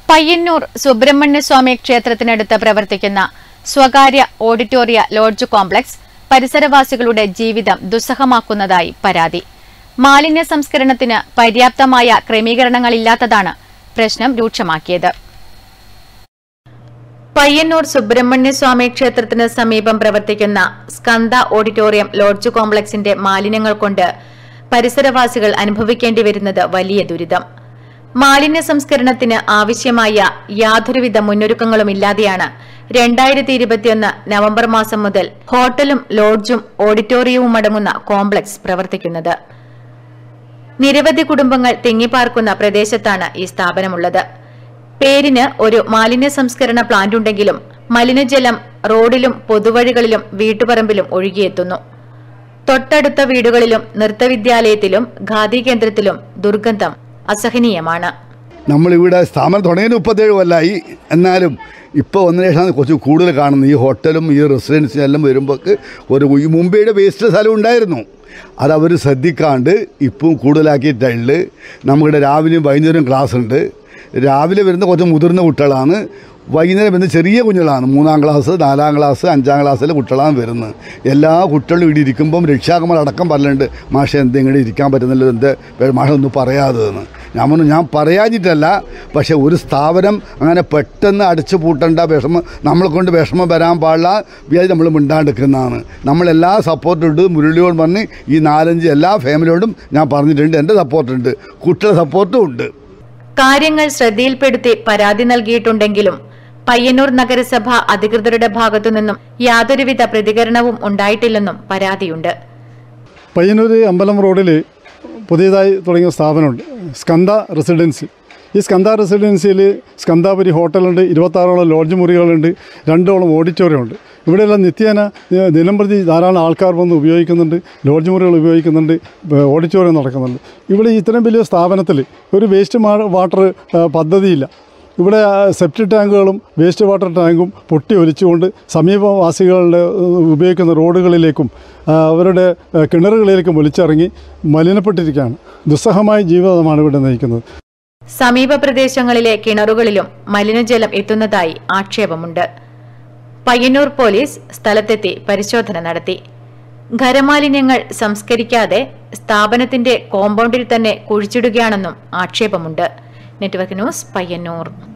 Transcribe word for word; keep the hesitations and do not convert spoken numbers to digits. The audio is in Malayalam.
പയ്യന്നൂർ സുബ്രഹ്മണ്യസ്വാമി ക്ഷേത്രത്തിനടുത്ത് പ്രവർത്തിക്കുന്ന സ്വകാര്യ ഓഡിറ്റോറിയ ലോഡ്ജ് കോംപ്ലക്സ് പരിസരവാസികളുടെ ജീവിതം ദുസ്സഹമാക്കുന്നതായി പരാതി. മാലിന്യ സംസ്കരണത്തിന് പര്യാപ്തമായ ക്രമീകരണങ്ങളില്ലാത്തതാണ് പ്രശ്നം രൂക്ഷമാക്കിയത്. പയ്യന്നൂർ സുബ്രഹ്മണ്യസ്വാമി ക്ഷേത്രത്തിന് സമീപം പ്രവർത്തിക്കുന്ന സ്കന്ദ ഓഡിറ്റോറിയം ലോഡ്ജ് കോംപ്ലക്സിന്റെ മാലിന്യങ്ങൾ കൊണ്ട് പരിസരവാസികൾ അനുഭവിക്കേണ്ടി വരുന്നത് വലിയ ദുരിതം. മാലിന്യ സംസ്കരണത്തിന് ആവശ്യമായ യാതൊരുവിധ മുന്നൊരുക്കങ്ങളുമില്ലാതെയാണ് രണ്ടായിരത്തി ഇരുപത്തിയൊന്ന് നവംബർ മാസം മുതൽ ഹോട്ടലും ലോഡ്ജും ഓഡിറ്റോറിയവും അടങ്ങുന്ന കോംപ്ലക്സ് പ്രവർത്തിക്കുന്നത്. നിരവധി കുടുംബങ്ങൾ തിങ്ങിപ്പാർക്കുന്ന പ്രദേശത്താണ് ഈ സ്ഥാപനമുള്ളത്. പേരിന് ഒരു മാലിന്യ സംസ്കരണ പ്ലാന്റ് ഉണ്ടെങ്കിലും മലിനജലം റോഡിലും പൊതുവഴികളിലും വീട്ടുപറമ്പിലും ഒഴുകിയെത്തുന്നു. തൊട്ടടുത്ത വീടുകളിലും നൃത്തവിദ്യാലയത്തിലും ഖാദി കേന്ദ്രത്തിലും ദുർഗന്ധം അസഹനീയമാണ്. നമ്മളിവിടെ സ്ഥാപനം തുടങ്ങിയതിന് മുപ്പത്തേഴ് കൊല്ലമായി. എന്നാലും ഇപ്പോൾ ഒന്നിനു ശേഷമാണ് കുറച്ച് കൂടുതൽ കാണുന്നത്. ഈ ഹോട്ടലും ഈ റെസിഡൻസിനും എല്ലാം വരുമ്പോൾ ഒരു മുംബൈയുടെ വേസ്റ്റ് സ്ഥലം ഉണ്ടായിരുന്നു. അതവർ ശ്രദ്ധിക്കാണ്ട് ഇപ്പം കൂടുതലാക്കിയിട്ടുണ്ട്. നമ്മുടെ രാവിലെയും വൈകുന്നേരം ക്ലാസ് ഉണ്ട്. രാവിലെ വരുന്ന കുറച്ച് മുതിർന്ന കുട്ടികളാണ്, വൈകുന്നേരം വരുന്ന ചെറിയ കുഞ്ഞുങ്ങളാണ്. മൂന്നാം ക്ലാസ്, നാലാം ക്ലാസ്, അഞ്ചാം ക്ലാസ്സിലെ കുട്ടികളാണ് വരുന്നത്. എല്ലാ കുട്ടികളും ഇവിടെ ഇരിക്കുമ്പം രക്ഷാകന്മാരടക്കം പറഞ്ഞിട്ടുണ്ട്, മാഷ എന്തെങ്കിലും ഇരിക്കാൻ പറ്റുന്നില്ല, എന്ത് മാഷ ഒന്നും പറയാതെന്ന്. ഞാൻ പറഞ്ഞു ഞാൻ പറയാഞ്ഞിട്ടല്ല, പക്ഷേ ഒരു സ്ഥാപനം അങ്ങനെ പെട്ടെന്ന് അടച്ചു പൂട്ടേണ്ട വിഷമം നമ്മളെ കൊണ്ട് വിഷമം വരാൻ പാടില്ല വിചാരിച്ച് നമ്മൾ മിണ്ടാണ്ടിരിക്കുന്നതാണ്. നമ്മളെല്ലാ സപ്പോർട്ടുണ്ട്. മുരളിയോട് പറഞ്ഞ് ഈ നാലഞ്ച് എല്ലാ ഫാമിലിയോടും ഞാൻ പറഞ്ഞിട്ടുണ്ട്, എൻ്റെ സപ്പോർട്ടുണ്ട്, കുട്ടികളുടെ സപ്പോർട്ടും ഉണ്ട്. കാര്യങ്ങൾ ശ്രദ്ധയിൽപ്പെടുത്തി പരാതി നൽകിയിട്ടുണ്ടെങ്കിലും പയ്യന്നൂർ നഗരസഭ അധികൃതരുടെ ഭാഗത്തുനിന്നും യാതൊരുവിധ പ്രതികരണവും ഉണ്ടായിട്ടില്ലെന്നും പരാതിയുണ്ട്. പയ്യന്നൂർ അമ്പലം റോഡിൽ പുതിയതായി തുടങ്ങിയ സ്ഥാപനമുണ്ട്, സ്കന്ദ റെസിഡൻസി. ഈ സ്കന്ദ റെസിഡൻസിയിൽ സ്കന്ദാപുരി ഹോട്ടലുണ്ട്, ഇരുപത്താറോളം ലോഡ്ജ് മുറികളുണ്ട്, രണ്ടോളം ഓഡിറ്റോറിയം ഉണ്ട്. ഇവിടെയെല്ലാം നിത്യേന ദിനംപ്രതി ധാരാളം ആൾക്കാർ വന്ന് ഉപയോഗിക്കുന്നുണ്ട്, ലോഡ്ജ് മുറികൾ ഉപയോഗിക്കുന്നുണ്ട്, ഓഡിറ്റോറിയം നടക്കുന്നുണ്ട്. ഇവിടെ ഇത്രയും വലിയ സ്ഥാപനത്തിൽ ഒരു വേസ്റ്റ് വാട്ടർ പദ്ധതിയില്ല. ഇവിടെ സെപ്റ്റിക് ടാങ്കുകളും വേസ്റ്റ് വാട്ടർ ടാങ്കും പൊട്ടി ഒലിച്ചുകൊണ്ട് സമീപവാസികളുടെ ഉപയോഗിക്കുന്ന റോഡുകളിലേക്കും അവരുടെ കിണറുകളിലേക്കും ഒലിച്ചിറങ്ങി മലിനപ്പെട്ടിരിക്കുകയാണ്. ദുസ്സഹമായ ജീവിതമാണ് ഇവിടെ നയിക്കുന്നത്. സമീപ പ്രദേശങ്ങളിലെ കിണറുകളിലും മലിനജലം എത്തുന്നതായി ആക്ഷേപമുണ്ട്. പയ്യന്നൂർ പോലീസ് സ്ഥലത്തെത്തി പരിശോധന നടത്തി. ഖരമാലിന്യങ്ങൾ സംസ്കരിക്കാതെ സ്ഥാപനത്തിന്റെ കോമ്പൗണ്ടിൽ തന്നെ കുഴിച്ചിടുകയാണെന്നും ആക്ഷേപമുണ്ട്. Network news, Payyanur.